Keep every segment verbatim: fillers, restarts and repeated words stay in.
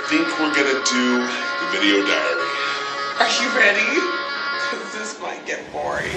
think we're gonna do the video diary. Are you ready? Because this might get boring.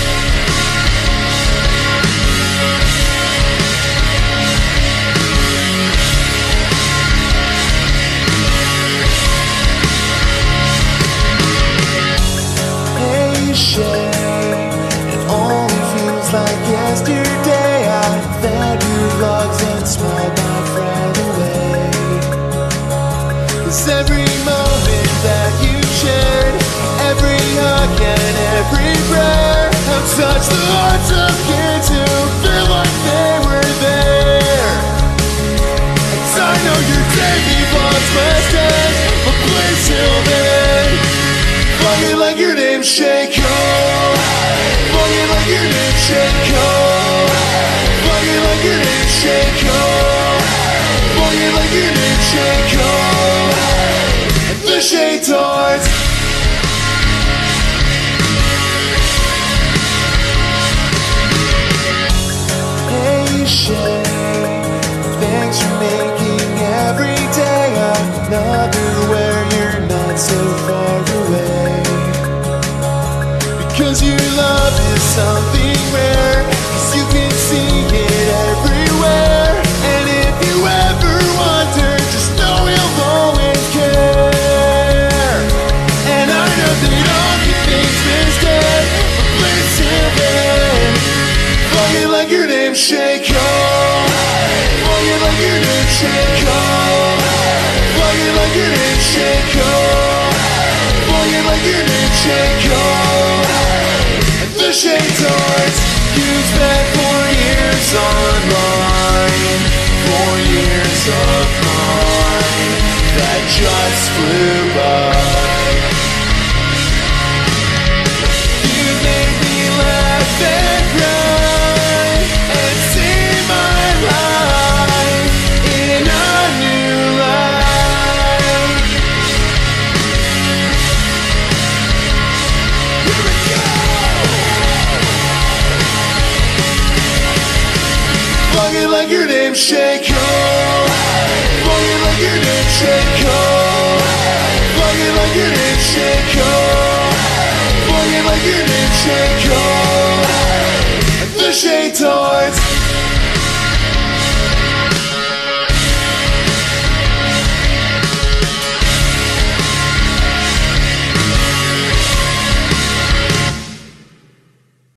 Hey Shay, it only feels like yesterday I fed you vlogs and smiled my friend away. 'Cause every moment that you shared, every hug and every prayer have touched the hearts of kids who feel like they were there. And I know your daily vlogs must end, but please till then, fuck it like your name's Shay. Fuck it like your name's Shay. Fuck it like your name's Shay. Fuck it like your name's Shay. And the Shay Tarts. Hey Shay, thanks for making every day another where you're not so far away. Because your love is something rare, 'cause you can see it everywhere. And if you ever wonder, just know he'll always care. And I know that all good things instead, but please till then, fuck it like your name's Shay. Fuck it like your name's Shay. Fuck it like your name's Shay. Fuck it like your name's Shay. The Shay Tarts. You spent four years online, four years of mine that just flew by. You made me laugh and cry and see my life in a new light. Here we go! Fuck it like your name's Shay. Fuck it like your name's Shay. Fuck it like your name's Shay. Fuck it like your name's Shay.